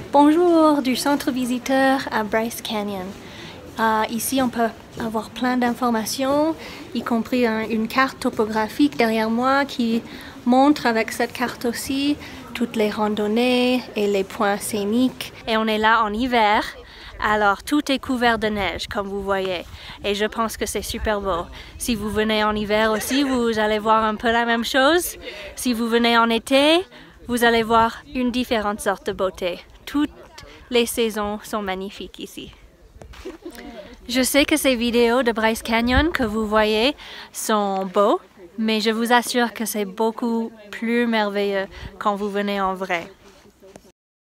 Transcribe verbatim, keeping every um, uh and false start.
Bonjour du centre visiteur à Bryce Canyon. Euh, ici, on peut avoir plein d'informations, y compris un, une carte topographique derrière moi qui montre avec cette carte aussi toutes les randonnées et les points scéniques. Et on est là en hiver, alors tout est couvert de neige comme vous voyez. Et je pense que c'est super beau. Si vous venez en hiver aussi, vous allez voir un peu la même chose. Si vous venez en été, vous allez voir une différente sorte de beauté. Toutes les saisons sont magnifiques ici. Je sais que ces vidéos de Bryce Canyon que vous voyez sont beaux, mais je vous assure que c'est beaucoup plus merveilleux quand vous venez en vrai.